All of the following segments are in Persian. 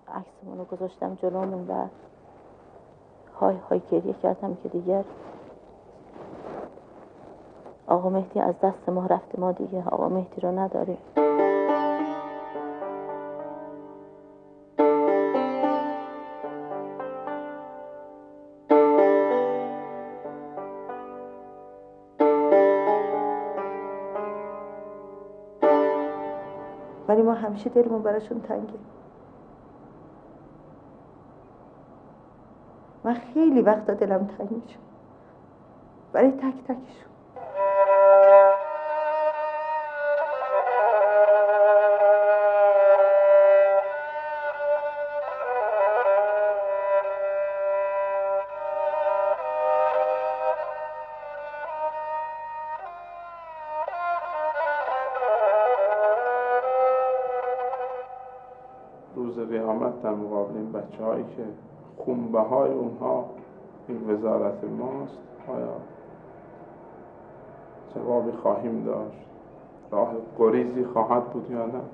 عکسمون رو گذاشتم جلومون و های های گریه کردم که دیگر آقا مهدی از دست ما رفته، ما دیگه آقا مهدی رو نداریم. ولی ما همیشه دلمون براشون تنگه. من خیلی وقتا دلم تنگ میشه برای تک تکشون. روز قیامت در مقابل این بچه هایی که خونبه های اونها این وزارت ماست، آیا جوابی خواهیم داشت؟ راه گریزی خواهد بود یا نه؟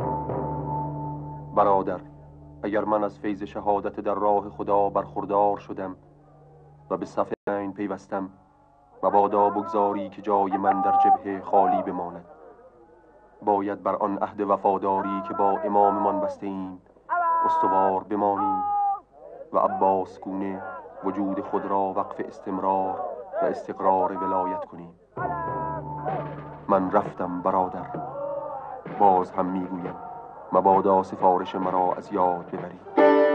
برادر، اگر من از فیض شهادت در راه خدا برخوردار شدم و به صف عین پیوستم، مبادا بگذاری که جای من در جبهه خالی بماند. باید بر آن عهد وفاداری که با اماممان بسته ایم استوار بمانیم و عباس گونه وجود خود را وقف استمرار و استقرار ولایت کنیم. من رفتم برادر، باز هم میگویم مبادا سفارش مرا از یاد ببرید.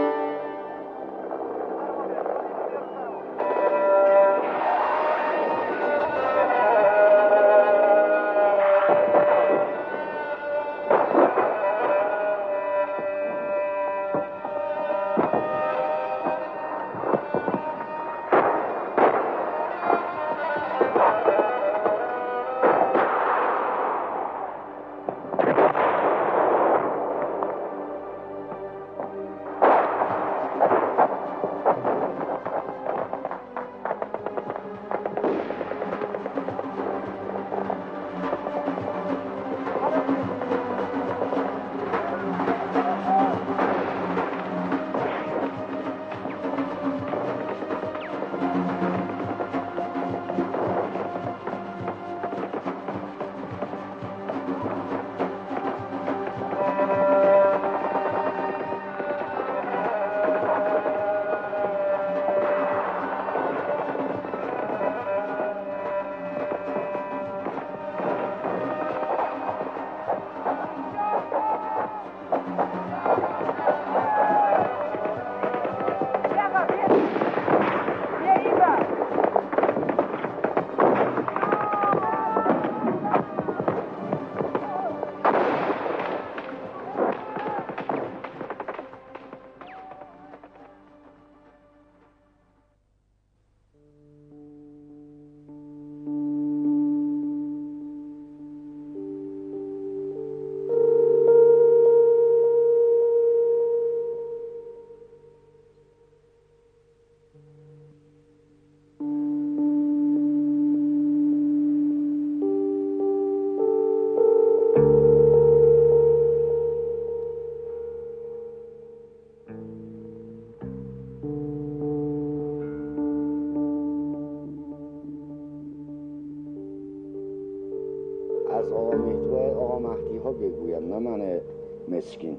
از آقا مهدی و آقا مهدی ها بگویم، نه من مسکین.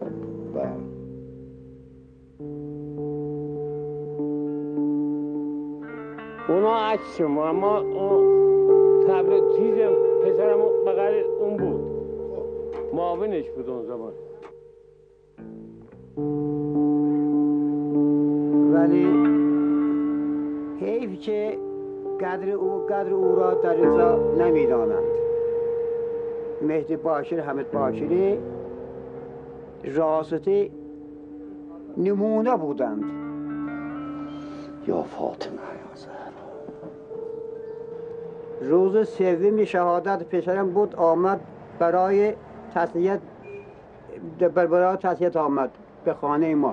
اونا عکس ما، اما اون تبل چیز پسرم بغل اون بود، معاونش بود اون زمان. ولی حیف که قدر او را در اینجا نمیدانند. مهدی باشر، حمید باشری راستی نمونه بودند. یا فاطمه یا زهرا. روز سوم شهادت پسرم بود، آمد برای تسلیت آمد به خانه ما.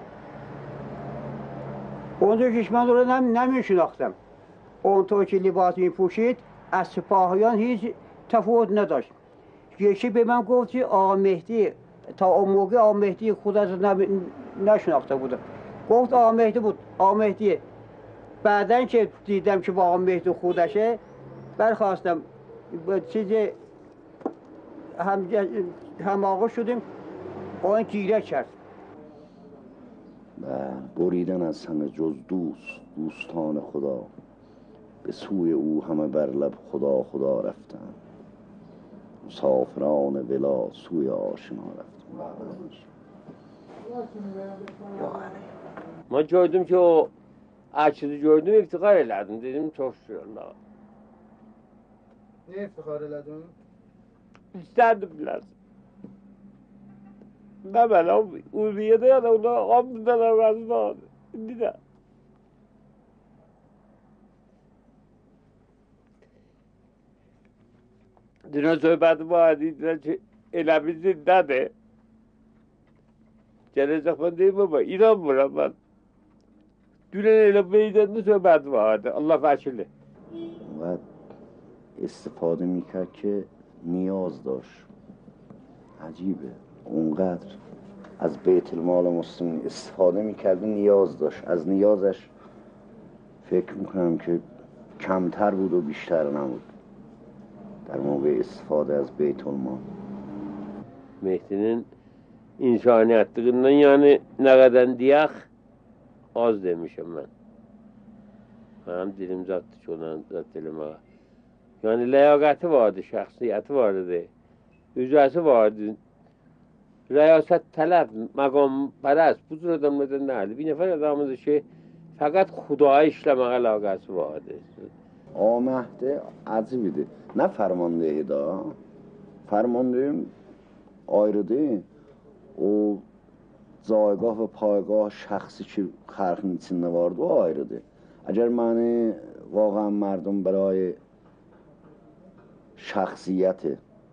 اونجا که من رو نمیشناختم. اونطور که لباس میپوشید از سپاهیان هیچ تفاوت نداشت. یکی به من گفت که آقا مهدی، تا اون موقع آقا مهدی خود از نشناخته بودم. گفت آقا مهدی بود، آقا مهدیه. بعدن که دیدم که با آقا مهدی خودشه برخواستم چیز هم آقا شدیم. آقا گیره کرد و بریدن از همه جز دوستان خدا، به سوی او همه بر لب خدا خدا رفتن، مسافران ولا سوی آشنا رفتن. ما gördüm ki o açıdı gördüm, iftihar elədim. Dedim çok şükür Allah'a. Niye iftihar elədin? İsterdim biraz. Ne ben o Ulviye'de ya da ona hamdından arasında oldu. Şimdi de. Dün söhbəti var idilər ki, elə bir zindədir. Gələcək mən deyim ama inanmıram ben. Dünən elə meydanda söhbəti vardı. Allah vəkili. و استفاده میکرد که نیاز داشت. عجیبه اونقدر از بیت المال مسلمین استفاده میکرد و نیاز داشت. از نیازش فکر میکنم که کمتر بود و بیشتر نبود در موقع استفاده از بیت المال. Mehdi'nin insaniyetlerinden yani ne kadar diyak az demişim ben. Benim dilim zattı çoğundan zat dilime. Yani liyakati vardı, şahsiyeti vardı, üzesi vardı. Riyaset talep, makam perest, bu tür adamlardan nerede? Bir nefer adamımız şey fakat Xudaya işlemek alakası vardı. آقا مهدی عجیبیده. نه فرماندهی دا فرماندهیم ayrıdır. O zayگاه و پایگاه şəxsi ki xalqın içində vardı o ayrıdır. Əgər məni واقعا مردم برای şəxsiyyəti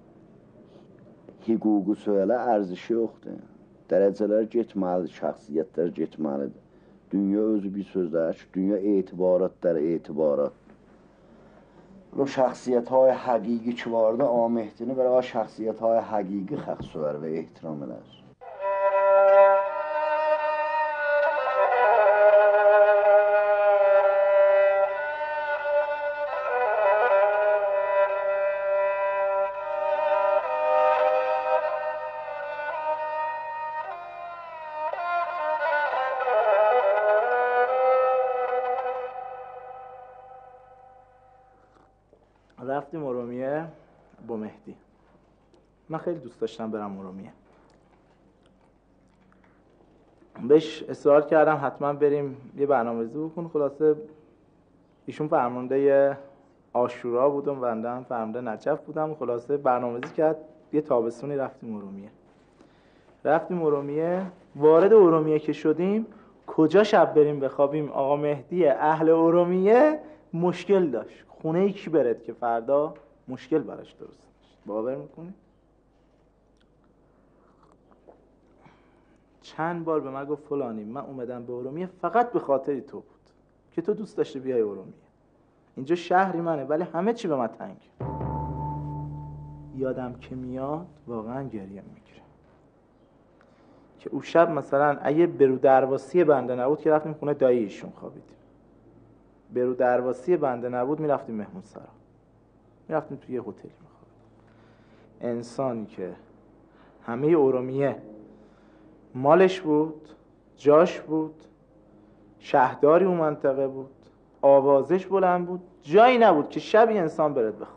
hüququ söylə ərزişi yoxdur. Dərəcələr getməlidir, şəxsiyyətlər getməlidir. Dünya özü bir sözdür. Dünya etibarat در etibarat. رو شخصیت های حقیقی که وارده آقا مهدی برای شخصیت های حقیقی خلق سوار و احترام لازم. رفتیم ارومیه با مهدی. من خیلی دوست داشتم برم ارومیه. بهش اصرار کردم حتما بریم یه برنامه‌ریزی بکن. خلاصه ایشون فرمانده عاشورا بود و بنده هم فرمانده نجف بودم. خلاصه برنامه‌ریزی کرد یه تابستونی رفتیم ارومیه. وارد ارومیه که شدیم کجا شب بریم بخوابیم آقا مهدی اهل ارومیه مشکل داشت. خونه کی برد که فردا مشکل براش درست نشه. باور میکنی؟ چند بار به من گفت فلانی من اومدم به ارومیه فقط به خاطر تو بود که تو دوست داشتی بیای ارومیه. اینجا شهری منه ولی همه چی به من تنگ. یادم که میاد واقعا گریه میگیره که اون شب مثلا اگه برو درواسی بنده نبود که رفتیم خونه دایی ایشون خوابیدیم. برو درواسی بنده نبود میرفتیم مهمون سرا، میرفتیم توی یه هتلی میخوابیدیم. انسانی که همه ارومیه مالش بود، جاش بود، شهرداری اون منطقه بود، آوازش بلند بود، جایی نبود که شبی انسان برد بخواب.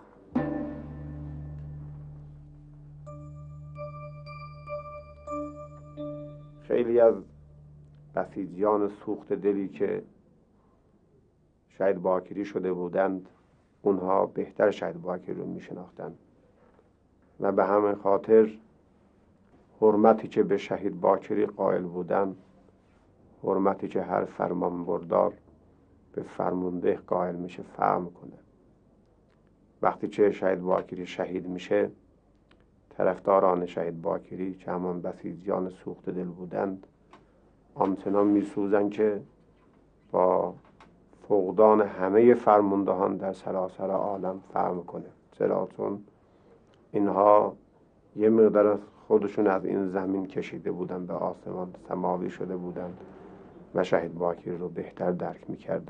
خیلی از بسیجیان سوخت دلی که شهید باکری شده بودند اونها بهتر شهید باکری رو می شناختند و به همین خاطر حرمتی که به شهید باکری قائل بودند، حرمتی که هر فرمان بردار به فرمانده قائل میشه فهم کنه. وقتی که شهید باکری شهید میشه طرفداران شهید باکری که همان بسیجیان سوخت دل بودند آنچنان میسوزند که با فقدان همه فرماندهان در سراسر عالم فهم کنه. چرا؟ چون اینها یه مقدار از خودشون از این زمین کشیده بودن به آسمان سماوی شده بودند و شهید باکری رو بهتر درک میکردن.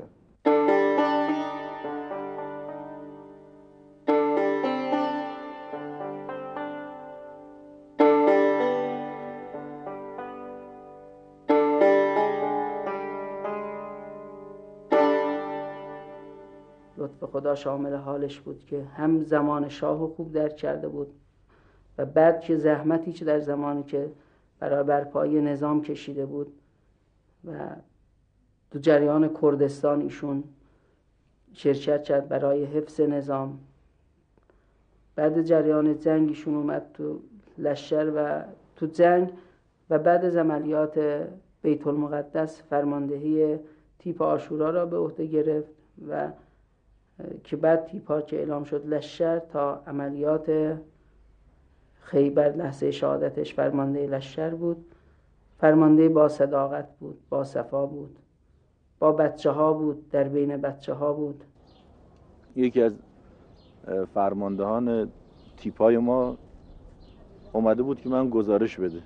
لطف خدا شامل حالش بود که هم زمان شاه خوب درک کرده بود و بعد که زحمتی که در زمانی که برای برپایی نظام کشیده بود و تو جریان کردستان ایشون شرکت کرد برای حفظ نظام. بعد جریان جنگ ایشون اومد تو لشکر و تو جنگ و بعد از عملیات بیت المقدس فرماندهی تیپ عاشورا را به عهده گرفت و که بعد تیپا که اعلام شد لشکر تا عملیات خیبر لحظه شهادتش فرمانده لشکر بود. فرمانده با صداقت بود، با صفا بود، با بچه ها بود، در بین بچه ها بود. یکی از فرماندهان تیپای ما اومده بود که من گزارش بده.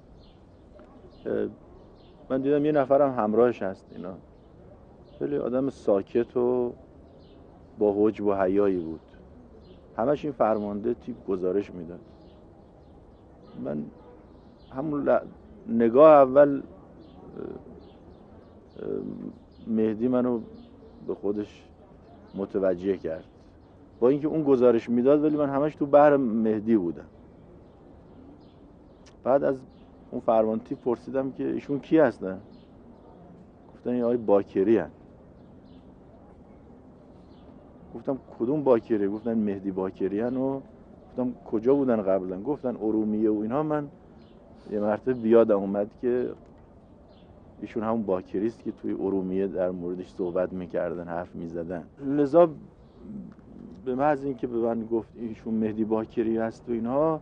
من دیدم یه نفرم همراهش هست. اینا خیلی آدم ساکت و با حجب و حیایی بود. همش این فرمانده تیپ گزارش میداد. من همون نگاه اول مهدی منو به خودش متوجه کرد، با اینکه اون گزارش میداد ولی من همش تو بحر مهدی بودم. بعد از اون فرمانده تیپ پرسیدم که ایشون کی هستن؟ گفتن این آقای باکری هستن. گفتم کدوم باکری؟ گفتن مهدی باکری هستن. و گفتم کجا بودن قبلا؟ گفتن ارومیه و اینها. من یه مرتبه بیادم اومد که ایشون همون باکری است که توی ارومیه در موردش صحبت میکردن، حرف میزدن. لذا به محض اینکه به من گفت ایشون مهدی باکری هست و اینها،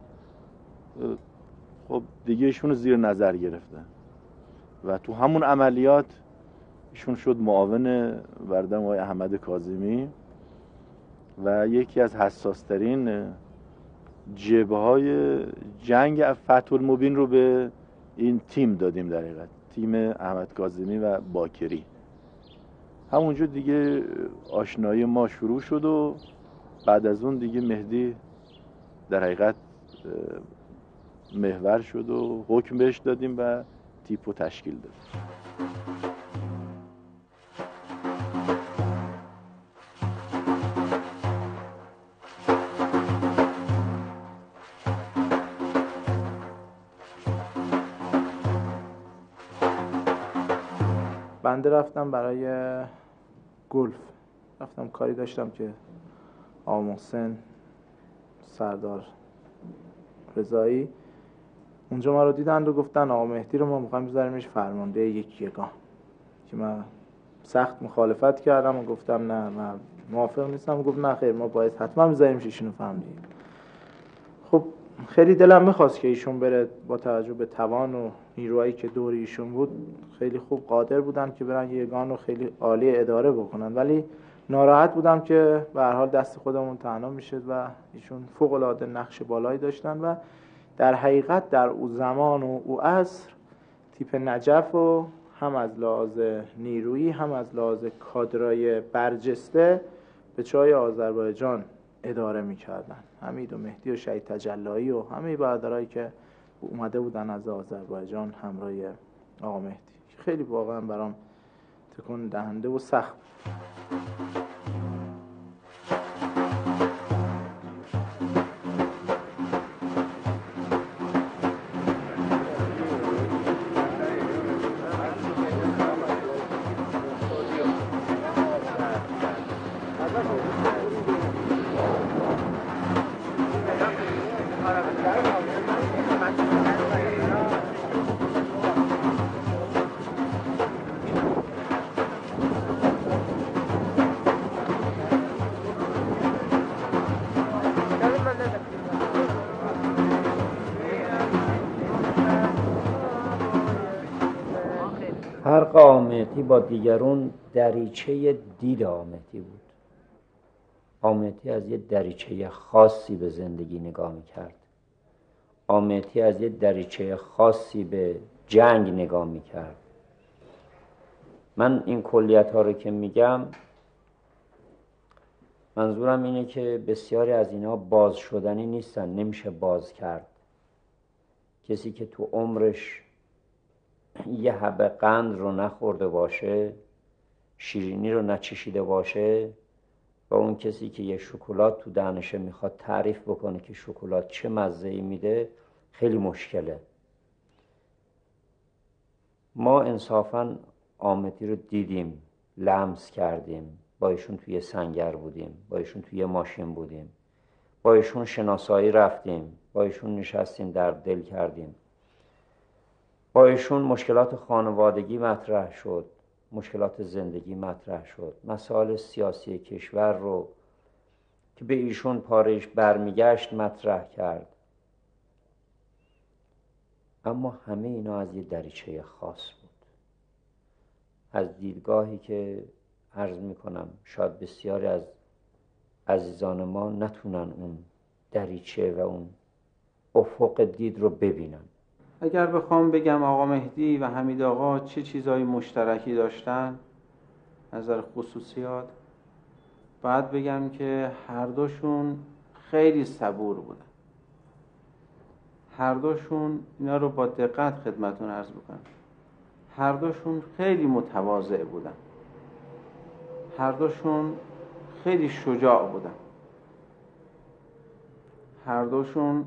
خب دیگه ایشون رو زیر نظر گرفتن و تو همون عملیات ایشون شد معاون بردم آقای احمد کاظمی و یکی از حساسترین جبهه‌های جنگ فتح المبین رو به این تیم دادیم. در حقیقت تیم احمد کاظمی و باکری. همونجا دیگه آشنایی ما شروع شد و بعد از اون دیگه مهدی در حقیقت محور شد و حکم بهش دادیم و تیپو تشکیل دادیم. بنده رفتم برای گلف، رفتم کاری داشتم که آقا محسن سردار رضایی اونجا ما رو دیدن و گفتن آقا مهدی رو ما میخوایم بذاریمش فرمانده یک یگان، که من سخت مخالفت کردم و گفتم نه من موافق نیستم. و گفت نه خیر ما باید حتما بذاریمش ایشونو فرمانده. خب خیلی دلم میخواست که ایشون بره، با توجه به توان و نیروهایی که دور ایشون بود خیلی خوب قادر بودن که برن یگان رو خیلی عالی اداره بکنن، ولی ناراحت بودم که به هر حال دست خودمون تنها میشد و ایشون فوق العاده نقش بالایی داشتن و در حقیقت در او زمان و او عصر تیپ نجف و هم از لحاظ نیرویی هم از لحاظ کادرای برجسته به چای آذربایجان اداره میکردن. حمید و مهدی و شهید تجلایی و همه برادرایی که اومده بودن از آذربایجان همراه آقا مهدی، خیلی واقعا برام تکون دهنده و سخت. فرق آقا مهدی با دیگرون دریچه دید آقا مهدی بود. آقا مهدی از یه دریچه خاصی به زندگی نگاه میکرد. آمهتی از یه دریچه خاصی به جنگ نگاه میکرد. من این کلیت ها رو که میگم منظورم اینه که بسیاری از اینا باز شدنی نیستن، نمیشه باز کرد. کسی که تو عمرش یه حبه قند رو نخورده باشه، شیرینی رو نچشیده باشه، و اون کسی که یه شکلات تو دهنشه میخواد تعریف بکنه که شکلات چه مزه‌ای میده، خیلی مشکله. ما انصافاً آمدی رو دیدیم، لمس کردیم، با ایشون توی سنگر بودیم، با ایشون توی ماشین بودیم، با ایشون شناسایی رفتیم، با ایشون نشستیم در دل کردیم، با ایشون مشکلات خانوادگی مطرح شد، مشکلات زندگی مطرح شد، مسائل سیاسی کشور رو که به ایشون پارهش برمیگشت مطرح کرد. اما همه اینا از یه دریچه خاص بود، از دیدگاهی که عرض میکنم شاید بسیاری از عزیزان ما نتونن اون دریچه و اون افق دید رو ببینن. اگر بخوام بگم آقا مهدی و حمید آقا چه چیزهای مشترکی داشتن نظر خصوصیات، باید بگم که هر دوشون خیلی صبور بودن. هر دوشون اینا رو با دقت خدمتون عرض بکنم، هر دوشون خیلی متواضع بودن، هر دوشون خیلی شجاع بودن، هر دوشون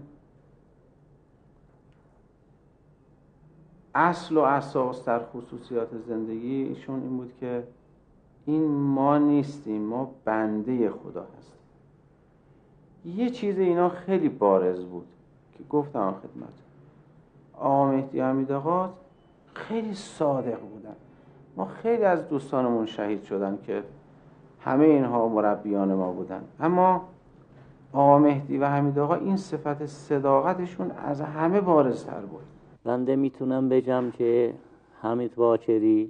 اصل و اساس در خصوصیات زندگی ایشون این بود که این ما نیستیم، ما بنده خدا هستیم. یه چیز اینا خیلی بارز بود که گفتم خدمت آقا مهدی حمید آقا خیلی صادق بودن. ما خیلی از دوستانمون شهید شدن که همه اینها مربیان ما بودن، اما آقا مهدی و حمید آقا این صفت صداقتشون از همه بارزتر بود. بنده میتونم بگم که حمید باکری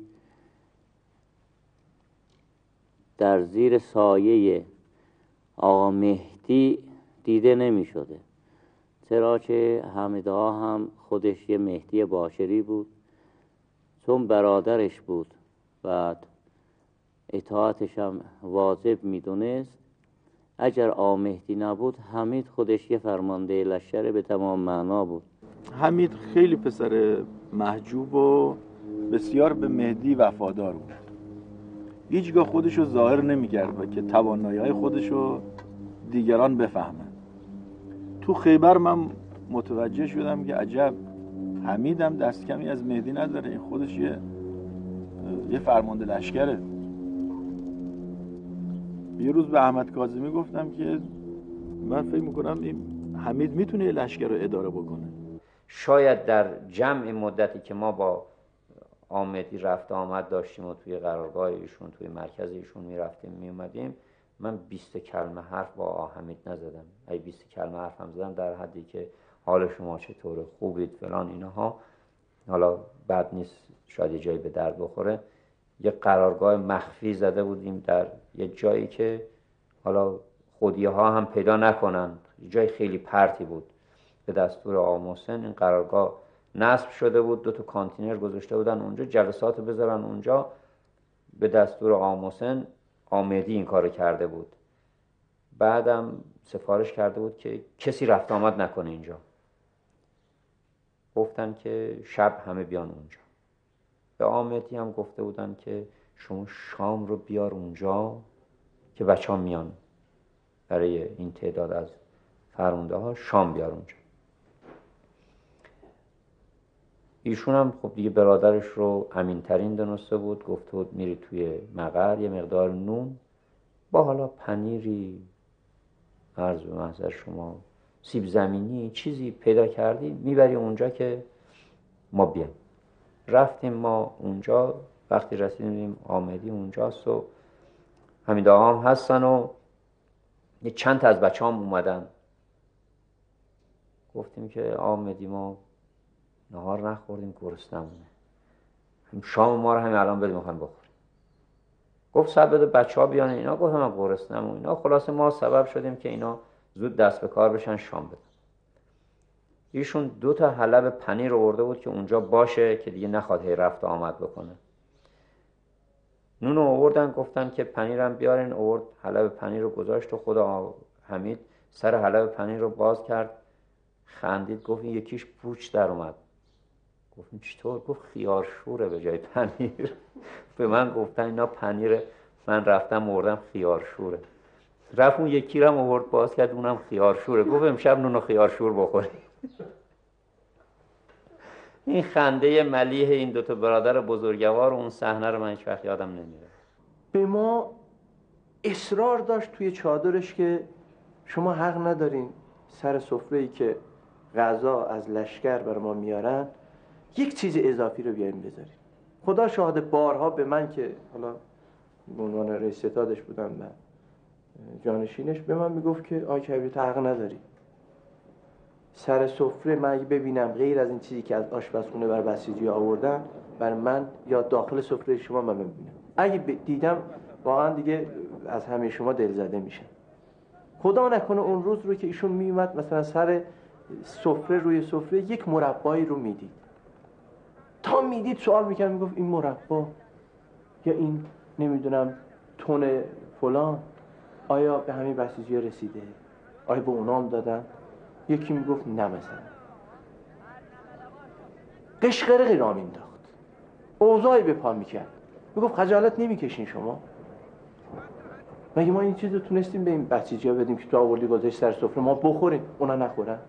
در زیر سایه آقا مهدی دیده نمی شده، چرا که حمید آقا هم خودش یه مهدی باکری بود، چون برادرش بود و اطاعتش هم واجب میدونست. اگر آقا مهدی نبود حمید خودش یه فرمانده لشکر به تمام معنا بود. حمید خیلی پسر محجوب و بسیار به مهدی وفادار بود. هیچگاه خودشو ظاهر نمی‌کرد و که توانایی‌های خودشو دیگران بفهمن. تو خیبر من متوجه شدم که عجب، حمیدم دست کمی از مهدی نداره، این خودش یه فرمانده لشکره. یه روز به احمد کاظمی گفتم که من فکر میکنم این حمید میتونه یه لشکر رو اداره بکنه. شاید در جمع مدتی که ما با آمدی رفت آمد داشتیم و توی قرارگاه ایشون توی مرکز ایشون میرفتیم میومدیم، من 20 کلمه حرف با حمید نزدم. ای 20 کلمه حرف هم زدم در حدی که حال شما چطوره، خوبید فلان اینها، حالا بد نیست شاید یه جایی به درد بخوره. یه قرارگاه مخفی زده بودیم در یه جایی که حالا خودیه ها هم پیدا نکنن، یه جای خیلی پرتی بود. به دستور آقا محسن این قرارگاه نصب شده بود، 2 تا کانتینر گذاشته بودن اونجا، جلسات بذارن اونجا. به دستور آقا محسن آمدی این کارو کرده بود. بعدم سفارش کرده بود که کسی رفت آمد نکنه اینجا. گفتن که شب همه بیان اونجا. به آمدی هم گفته بودن که شما شام رو بیار اونجا که بچه ها میان، برای این تعداد از فرمانده ها شام بیار اونجا. ایشون هم خب دیگه برادرش رو امین‌ترین دونسته بود، گفته بود میری توی مقر یه مقدار نون با حالا پنیری، عرض به محضر شما سیب زمینی چیزی پیدا کردی میبری اونجا که ما بیام. رفتیم ما اونجا، وقتی رسیدیم آمدی اونجاست و حمید آقا هم هستن و یه چند تا از بچه هم اومدن. گفتیم که آمدی ما نهار نخوردیم، گرسنمونه، شام ما رو همین الان بده میخوایم بخوریم. گفت صبر بده بچه ها بیان اینا. گفت من گرسنم و اینا. خلاصه ما سبب شدیم که اینا زود دست به کار بشن شام بدن. ایشون 2 تا حلب پنیر آورده بود که اونجا باشه که دیگه نخواد هی رفت و آمد بکنه. نون آوردن، گفتن که پنیرم بیارین. آورد حلب پنیر رو گذاشت و خدا حمید سر حلب پنیر رو باز کرد، خندید، گفت این یکیش پوچ در اومد. گفتم چطور؟ گفت خیارشوره به جای پنیر. به من گفتن اینا پنیره، من رفتم آوردم خیارشوره. رفت اون یکی رو آورد باز کرد، اونم خیارشوره. گفت امشب نون و خیارشور بخوری. این خنده ملیح این 2 تا برادر بزرگوار و اون صحنه رو من هیچ وقت یادم نمیره. به ما اصرار داشت توی چادرش که شما حق ندارین سر سفره‌ای که غذا از لشکر برای ما میارن یک چیز اضافی رو بیارین بذارین. خدا شاهد، بارها به من که حالا به عنوان رئیس ستادش بودم و جانشینش، به من میگفت که آقای کبیر حق نداری سر سفره من اگه ببینم غیر از این چیزی که از آشپزخونه بر بسیجی آوردن بر من یا داخل سفره شما من ببینم، اگه دیدم واقعا دیگه از همه شما دلزده میشم. خدا نکنه اون روز رو که ایشون میومد مثلا سر سفره روی سفره یک مربایی رو میدید، تا میدید سوال میکرد، میگفت این مربا یا این نمیدونم تون فلان آیا به همین بسیجی رسیده؟ آیا به اونام دادن؟ یکی میگفت نه مثلا. قشقرقی را مینداخت، اوضاعی به پا میکرد، میگفت خجالت نمیکشین شما؟ مگه ما این چیز رو تونستیم به این بسیجی ها بدیم که تو آوردی گذاشت سر سفره ما بخوریم اونا نخورن؟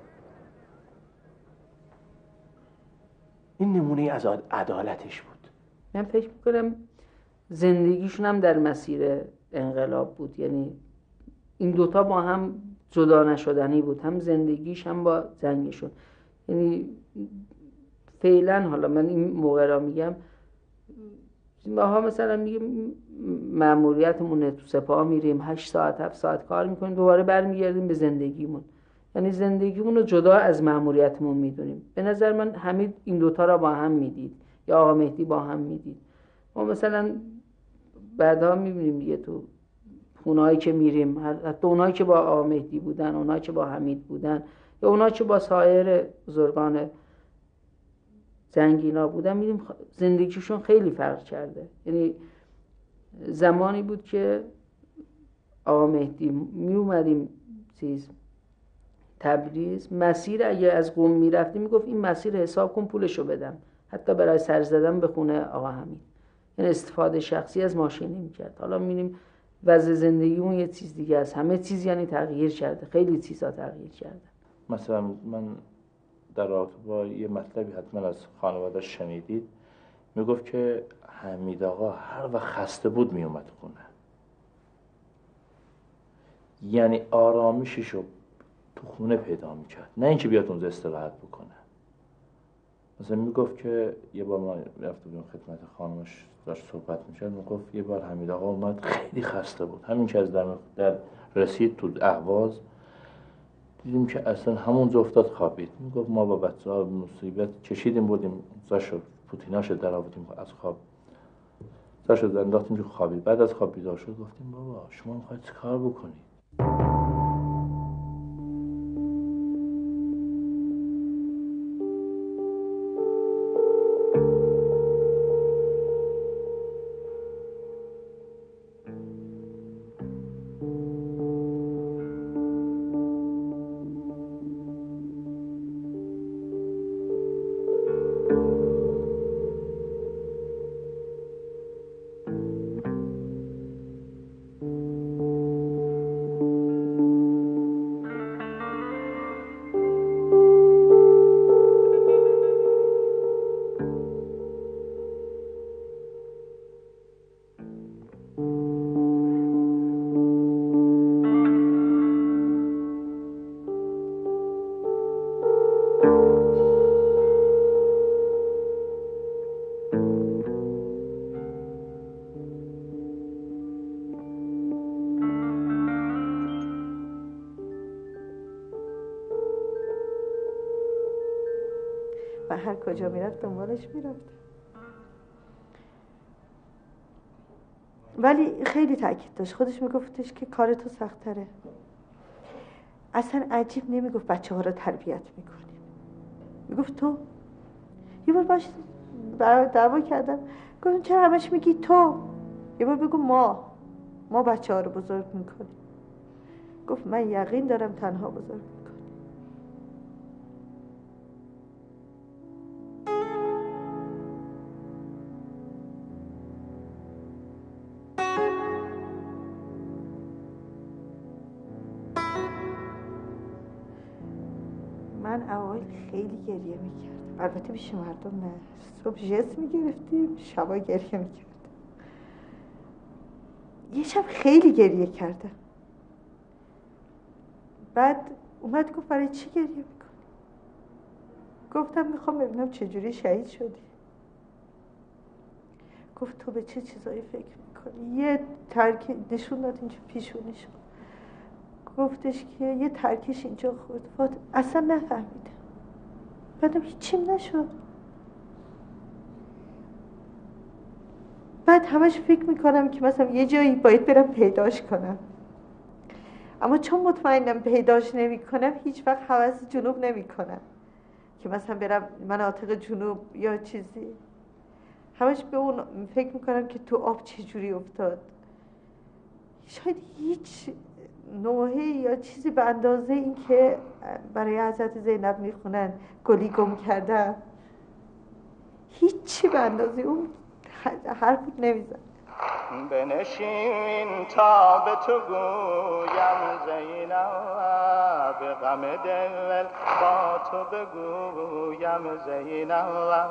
این نمونه از عدالتش بود. من فکر میکنم زندگیشون هم در مسیر انقلاب بود، یعنی این 2 تا با هم جدا نشدنی بود، هم زندگیش هم با زنگشون. یعنی فعلا حالا من این موقع را میگم، ماها مثلا میگیم مأموریتمونه، تو سپاه میریم 8 ساعت 7 ساعت کار میکنیم، دوباره برمیگردیم به زندگیمون. یعنی زندگیمون رو جدا از مأموریتمون میدونیم. به نظر من حمید این 2 تا را با هم میدید یا آقا مهدی با هم میدید. ما مثلا بعدا میبینیم دیگه تو اونایی که میریم، حتی اونایی که با آقا مهدی بودن، اونایی که با حمید بودن یا اونایی که با سایر بزرگان زنگینا بودن، میدیم زندگیشون خیلی فرق کرده. یعنی زمانی بود که آقا مهدی میومدیم تبریز، مسیر اگه از قم میرفتیم میگفت این مسیر حساب کن پولشو بدم، حتی برای سر زدن به خونه آقا حمید. یعنی استفاده شخصی از ماشین نمی‌کرد. حالا می‌بینیم وضع زندگیمون یه چیز دیگه است، همه چیز یعنی تغییر کرده، خیلی چیزا تغییر کرده. مثلا من در رابطه با یه مطلبی حتما از خانواده شنیدید، میگفت که حمید آقا هر وقت خسته بود میومد خونه، یعنی آرامششو تو خونه پیدا میکرد، نه اینکه بیاد اونجا استراحت بکنه. مثلا میگفت که یه بار ما رفته بودیم خدمت خانمش داشت صحبت میشد، میگفت یه بار حمید آقا اومد خیلی خسته بود، همین که از در رسید تو اهواز دیدیم که اصلا همونجا افتاد خوابید. میگفت ما با بچه‌ها مصیبت کشیدیم بودیم زاشو پوتیناشو در آوردیم از خواب، زاشو انداختیم تو خوابید. بعد از خواب بیدار شد گفتیم بابا شما میخواید چه کار بکنید؟ و هر کجا میرفت دنبالش میرفت. ولی خیلی تاکید داشت، خودش میگفتش که کار تو سخت‌تره. اصلا عجیب نمیگفت بچه ها رو تربیت میکنیم، میگفت تو. یه بار باش دعوا کردم، گفتم چرا همش میگی تو؟ یه بار بگو ما بچه ها رو بزرگ میکنیم. گفت من یقین دارم تنها بزرگ میکنیم. من اوایل خیلی گریه میکردم، البته پیش مردم نه. صبح جست میگرفتیم، شبا گریه میکردم. یه شب خیلی گریه کردم. بعد اومد گفت برای چی گریه میکنی؟ گفتم میخوام ببینم چجوری شهید شدی. گفت تو به چه چیزایی فکر میکنی؟ یه ترک نشون داد اینجا پیشونیشو، گفتش که یه ترکش اینجا خورد. اصلا نفهمیدم. بعدم هیچیم نشد. بعد همش فکر میکنم که مثلا یه جایی باید برم پیداش کنم، اما چون مطمئنم پیداش نمیکنم هیچ وقت هوس جنوب نمیکنم که مثلا برم مناطق جنوب یا چیزی. همش به اون فکر میکنم که تو آب چجوری افتاد. شاید هیچ نوحه یا چیزی به اندازه این که برای حضرت زینب میخونن گلی گم کردن، هیچی به اندازه اون حرف نمیزن. بنشین تا به تو گویم زینب، غم دل با تو بگویم زینب.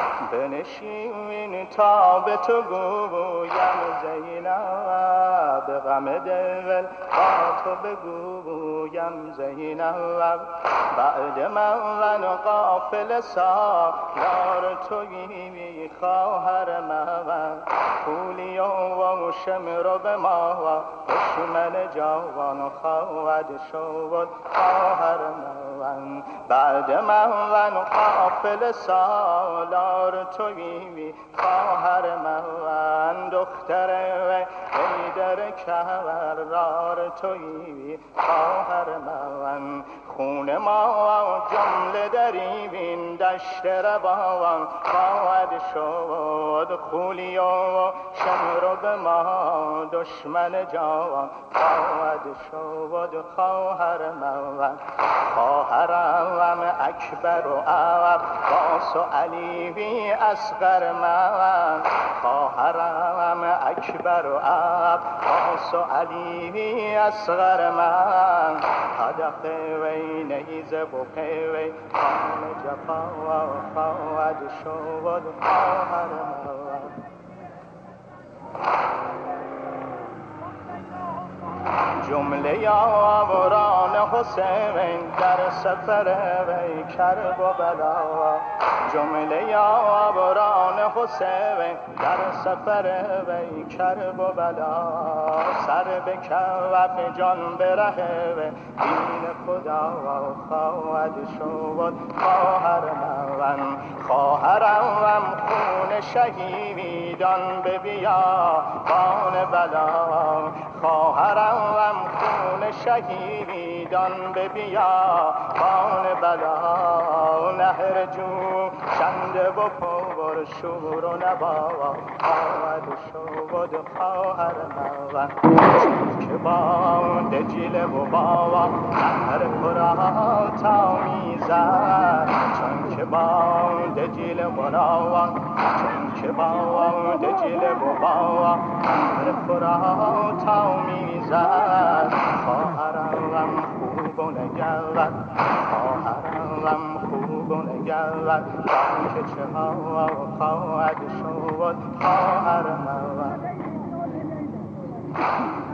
بنشین تا به تو گویم زینب، غم دل با تو بگویم زینب. بعد من غافل سالار تویی خواهر من، پولی و شمر به ما دشمن جوان خواهد شد خواهر من. بعد من قافل سالار تویی خواهر من، دختر حیدر کرار تویی خواهر من. خون ما جمله در این دشت روان خواهد شد، خولی و شمر به ما دشمن جوان خواهد شد خواهر من. خواهرم اکبر و عباس و علی اصغر من، خواهرم اکبر و عباس و علی اصغر من. هدف وی نیزه و قوی خان جفا خواهد شد خواهر من. جمله یاوران حسین در سفر وی کرب و بلا، جمله یاوران حسین در سفر وی کرب و بلا. سر به کف جان بره و دین خدا خواهد شد خواهر من. خواهرم خون شهیدان به بیابان بلا، خواهرم خون شهیدان به بیابان بلا. نهر جو شنده و پر شور و نوا خواهد شد خواهر من. که با دجله و با نهر فرات آمیزد، چون که با دجله و راوان، چون که با دجله و با نهر فرات آمیزد. خواهرم خوب و نگرد، خواهرم خوب و نگرد، که چه ها خواهد شد خواهر من.